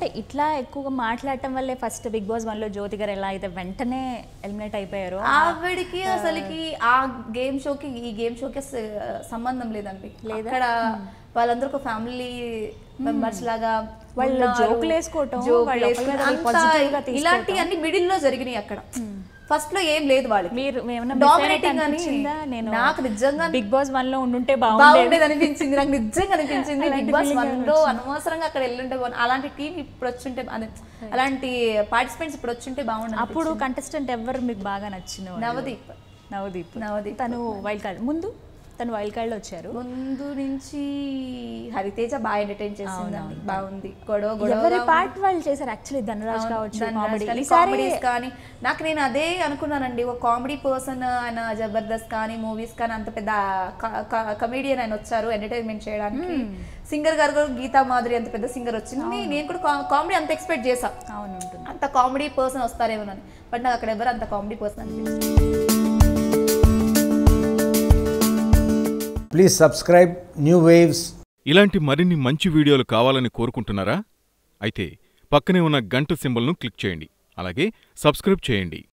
అంటే ఇట్లా ఎక్కువగా మాట్లాడటం వల్లే ఫస్ట్ బిగ్ బాస్ 1లో జ్యోతి గారు ఎలా అయితే వెంటనే ఎలిమినేట్ అయిపోయారో ఆవిడికి అసలుకి ఆ గేమ్ షోకి ఈ గేమ్ షోకి సంబంధం లేదండి. అక్కడ వాళ్ళందరూ ఒక ఫ్యామిలీ మెంబర్స్ లాగా వాళ్ళు జోకులు వేసుకోవటం, ఇలాంటి అన్ని మిడిల్ లో జరిగినాయి. అక్కడ ఫస్ట్ లో ఏం లేదు వాళ్ళకి. మీరు డామినేటింగ్ అని నాకు నిజంగా బిగ్ బాస్ 1లో ఉండుంటే బాగుండేది అనిపించింది. నాకు నిజంగా అనిపించింది బిగ్ బాస్ 1లో అనవసరంగా అక్కడ వెళ్ళుంటే అలాంటి టీం ఇప్పుడు వచ్చుంటే అదే అలాంటి పార్టిసిపెంట్స్ ఇప్పుడు వచ్చుంటే బాగుండేది. అప్పుడు కంటెస్టెంట్ ఎవరు మీకు బాగా నచ్చిన? నవదీప్ తను వైల్డ్ కార్డ్ ముందు తను వైల్డ్ కార్డ్ లో వచ్చారు. ముందు నుంచి హరితేజ బాగా ఎంటర్టైన్ చేసిందండి, బాగుంది. గొడవ ఎవరి పార్ట్ వాళ్ళు చేశారు యాక్చువల్లీ. ధనరాజ్ కావచ్చు, కామెడీస్ కానీ నాకు నేను అదే అనుకున్నానండి. ఒక కామెడీ పర్సన్ ఆయన జబర్దస్త్ కానీ మూవీస్ కానీ అంత పెద్ద కమెడియన్ ఆయన వచ్చారు ఎంటర్టైన్మెంట్ చేయడానికి. సింగర్ గారు కూడా గీతా మాధురి అంత పెద్ద సింగర్ వచ్చింది. నేను కూడా కామెడీ అంత ఎక్స్పెక్ట్ చేసా, అంత కామెడీ పర్సన్ వస్తారేమోనని. బట్ నాకు అక్కడ ఎవరు అంత కామెడీ పర్సన్ అనిపించింది. Please subscribe New Waves. ఇలాంటి మరిన్ని మంచి వీడియోలు కావాలని కోరుకుంటున్నారా? అయితే పక్కనే ఉన్న గంట సింబల్ను క్లిక్ చేయండి. అలాగే సబ్స్క్రైబ్ చేయండి.